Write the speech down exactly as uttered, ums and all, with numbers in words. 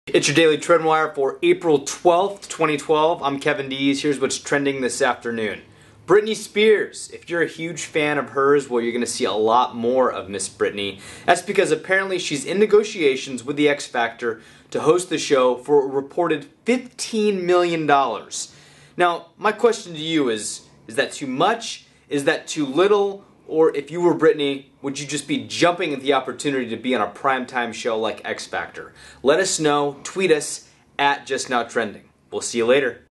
It's your daily Trendwire for April twelfth, twenty twelve. I'm Kevin Dees. Here's what's trending this afternoon. Britney Spears. If you're a huge fan of hers, well, you're going to see a lot more of Miss Britney. That's because apparently she's in negotiations with the X Factor to host the show for a reported fifteen million dollars. Now, my question to you is, is that too much? Is that too little? Or if you were Britney, would you just be jumping at the opportunity to be on a primetime show like X Factor? Let us know. Tweet us at Just Now Trending. We'll see you later.